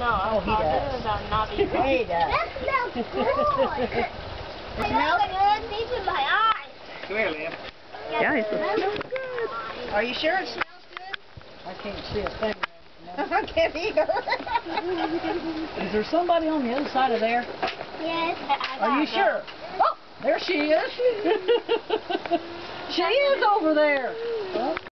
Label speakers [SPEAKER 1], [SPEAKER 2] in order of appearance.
[SPEAKER 1] No,
[SPEAKER 2] Oh, he does.
[SPEAKER 1] not
[SPEAKER 2] He does.
[SPEAKER 3] That smells good. It smells good. These are my eyes.
[SPEAKER 4] Come here, Liam.
[SPEAKER 5] Yeah, it smells
[SPEAKER 2] Good. Are you sure it smells good?
[SPEAKER 6] I can't see a thing.
[SPEAKER 2] I can't either.
[SPEAKER 6] Is there somebody on the other side of there?
[SPEAKER 3] Yes.
[SPEAKER 6] Are you sure? Oh, there she is. She is over there.